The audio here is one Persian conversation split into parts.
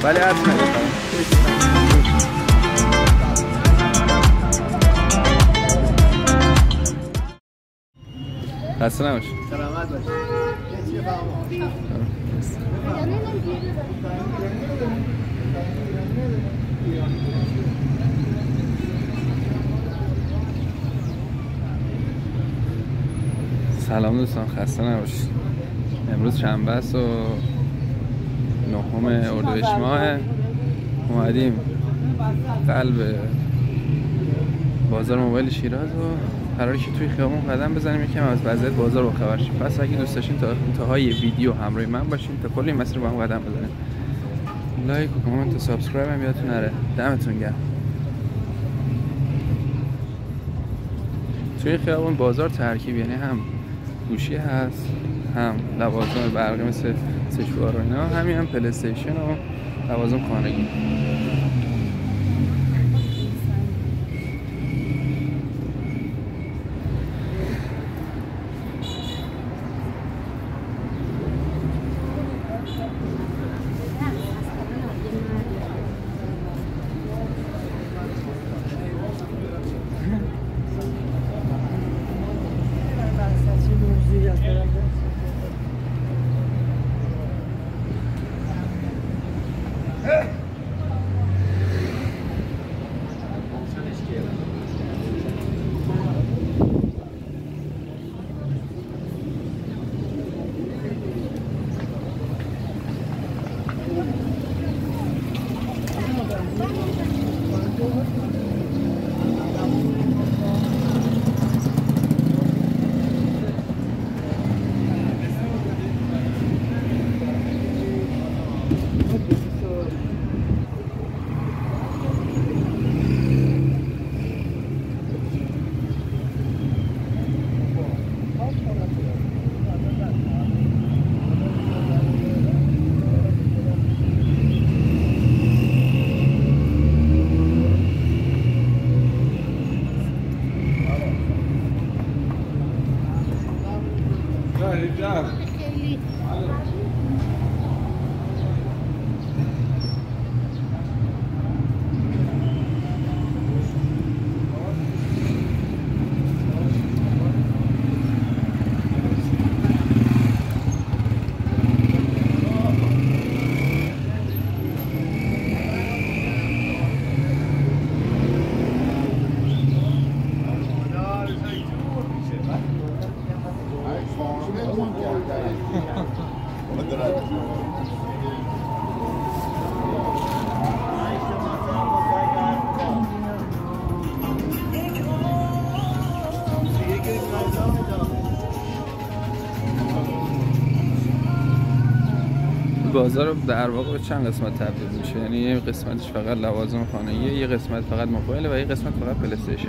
ولی حرف نمی‌زنم. خسته نباشی. سلامت باشی. سلام دوستان، خسته نباشید. امروز شنبه است و 9 اردیبهشت ماه. اومدیم قلب بازار موبایل شیراز و قراره که توی خیابون قدم بزنیم یکم از وضعیت بازار با خبر شیم. پس اگه دوست داشتین تا انتهای ویدیو همراه من باشین تا کلی مسیر با هم قدم بزنیم. لایک و کامنت و سابسکرایب هم یادتون نره. دمتون گرم. توی خیابون بازار ترکیب، یعنی هم گوشی هست، هم لوازم برقی مثل سشوار و اینا، همین هم پلی استیشن و لوازم خانگی. بازار در واقع به چند قسمت تبدیل میشه، یعنی یه قسمتش فقط لوازم خانگی، یه قسمت فقط موبایل و یه قسمت فقط پلی استیشن.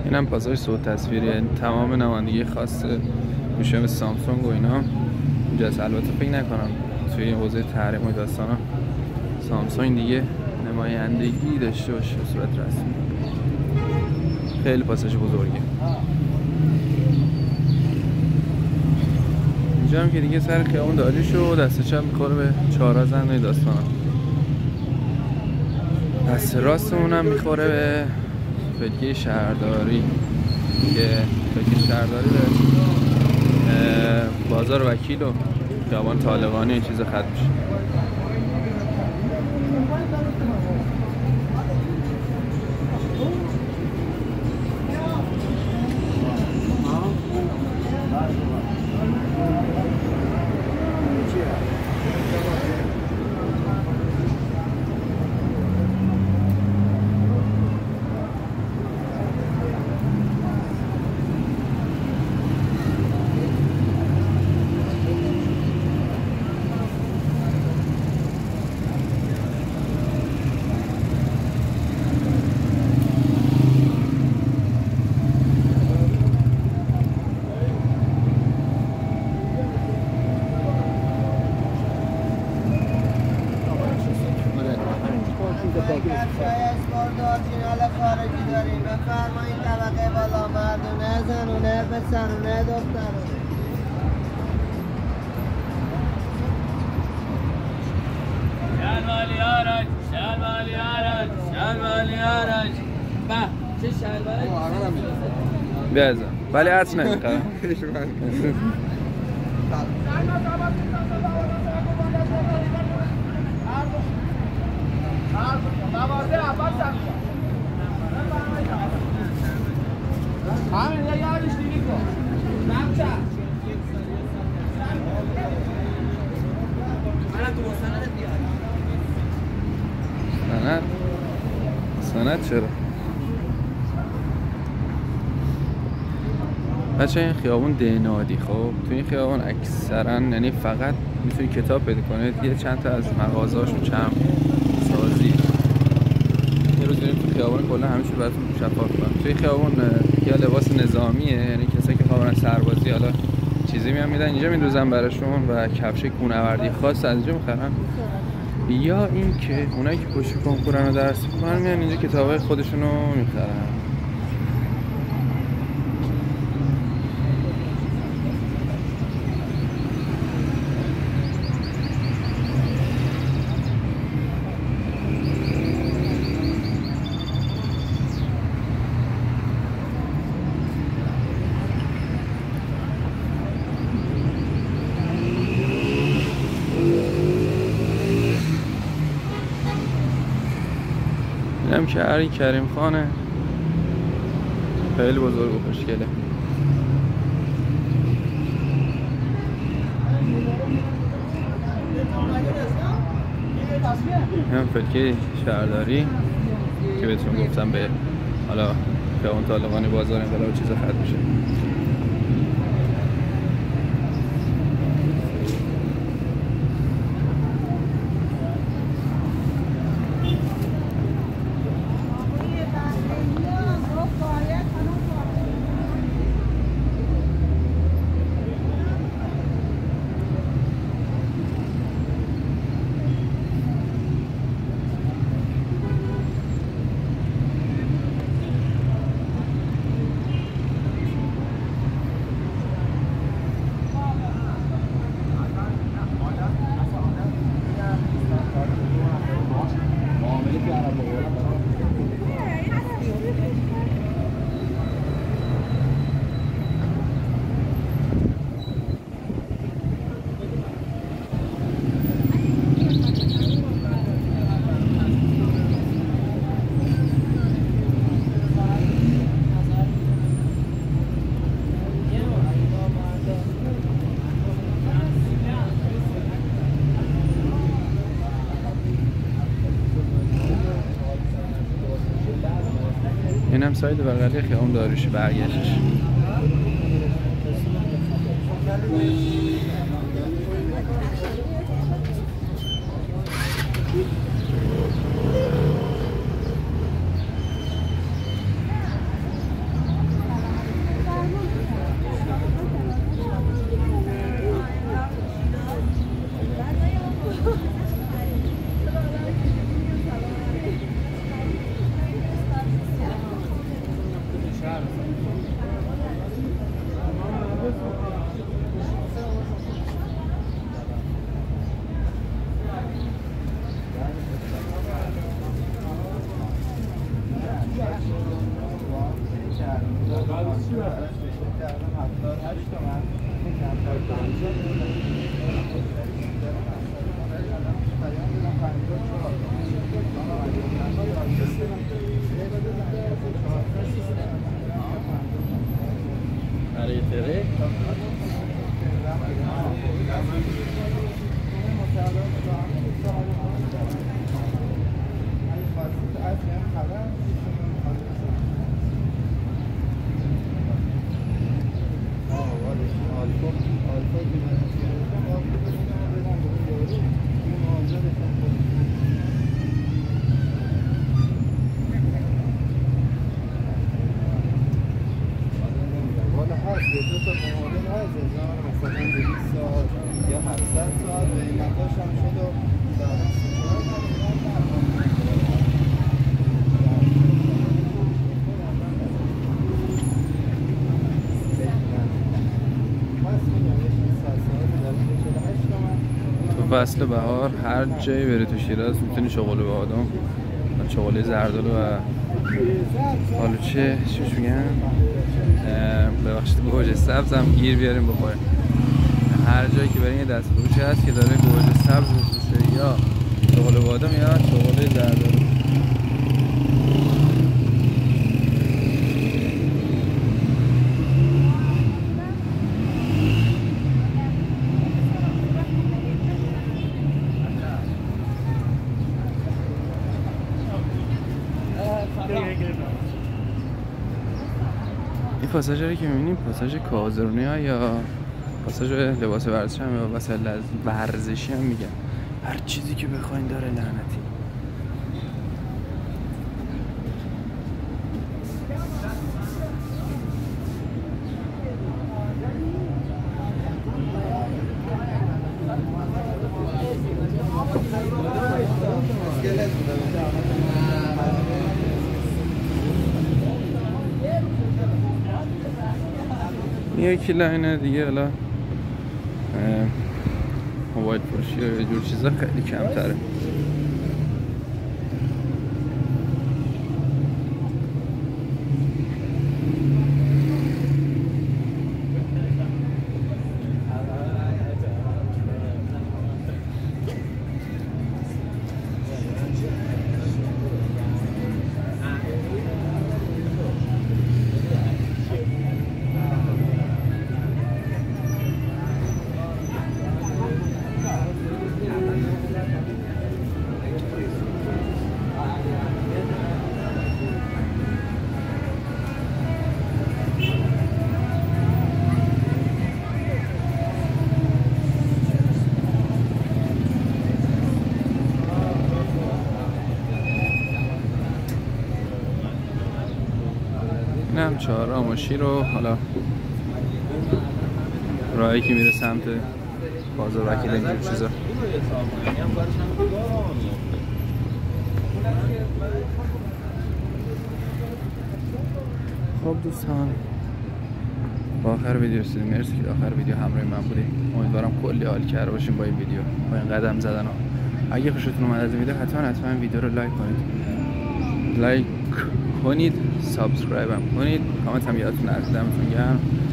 اینم پاساژ صوت تصویری، تمام نمایندگی خاص گوشی سامسونگ و اینا اینجاست. البته فکر نکنم توی این حوزه تحریم و داستانا سامسونگ دیگه نمایندگی داشته باشه به صورت رسمی. خیلی پاساژ بزرگه. اینجا هم که دیگه سر خیابون داری شو، دست چپ میخوره به چهارراه و داستانا، دست راستمون هم میخوره به فلکه شهرداری که فلکه شهرداری به بازار وکیل و خیابان طالقانی این چیز ختم میشه. بیازم ولی عطر نمیخوام. سند چرا؟ بچه این خیابون دهنادی، خب تو این خیابون اکثرا یعنی فقط میتونی کتاب پیدا کنید، یه چند تا از مغازه‌هاشون چرم سازی. یه روز بریم تو خیابون کلا همه چی براتون شفاف کنم. توی خیابون یا لباس نظامیه، یعنی کسایی که خوابن سربازی حالا چیزی میدن اینجا میندازن براشون و کفش کوهنوردی خاص از اینجا میخرن، یا این که اونایی که پشت کنکورن رو درس میکنن میان اینجا کتابای خودشونو میخرن. اینم شهری کریم خانه، خیلی بزرگ و خوشگله. هم فلکه شهرداری که بهتون گفتم به حالا خیابان طالقانی بازار انقلاب چیز ختم میشه. اینم ساید بغلی خیابون داریوش برگشتش. فصل بهار هر جایی بری تو شیراز میتونی چغاله بادام و چغاله زردالو و آلوچه چیش میگن ببخشید گوجه سبز هم گیر بیاریم بخوریم. هر جایی که بریم یه دست فروشی هست که داره گوجه سبز میفروشه یا چغاله بادام یا چغاله زردالو. این پاساژی که می‌بینیم پاساژ کازرونی ها یا پاساژ لباس ورزشی هم یا وسایل ورزشی هم میگن. هر چیزی که بخواین داره لعنتی. یکی لاینه دیگه حالا موبایل فروشی و یه جور چیزا خیلی کمتره. هم چهارراه ماشین رو حالا راهی که میره سمت بازار وکیل اینجور چیزا. خب دوستان با آخر ویدیو رسیدیم. مرسی که آخر ویدیو همراه من بودید. امیدوارم کلی حال کرده باشیم با این ویدیو، با این قدم زدن ها. اگه خوشتون اومد از این ویدیو حتما ویدیو رو لایک کنید، سابسکرایب هم کنید، کامنت هم یادتون نره. دمتون گرم.